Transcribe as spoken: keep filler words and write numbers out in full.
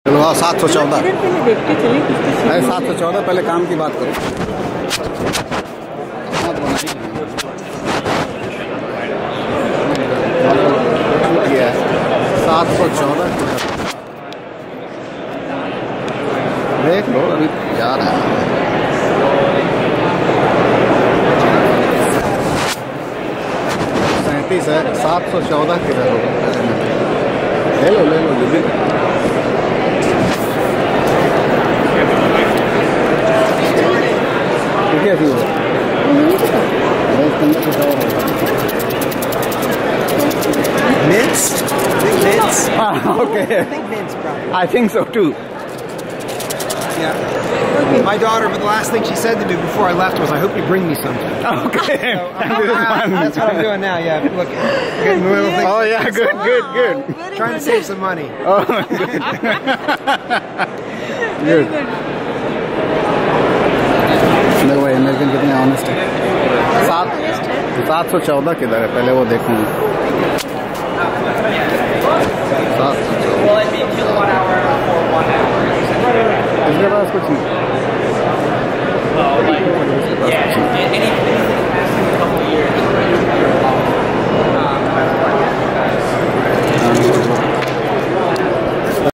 चलो हाँ सात सौ चौदह अरे सात सौ चौदह पहले काम की बात करो। सात सौ चौदह देख लो अभी जा रहा है। सैंतीस है सात सौ चौदह किधर होगा ले लो ले लो जल्दी। ठीक है ठीक है Mints? Big mints? ah, okay. I think mints, probably. I think so too. Yeah. Okay. My daughter, but the last thing she said to do before I left was, "I hope you bring me something." Okay. So, I'm, I'm, that's what I'm doing now. Yeah. Look, getting little things. Oh yeah, good, good, good. Trying to save some money. Oh, good. Good. देखो भाई American कितने honest है। सात सात सौ चौदह किधर है पहले वो देखूंगा। सात सौ चौदह इसके पास कुछ नहीं।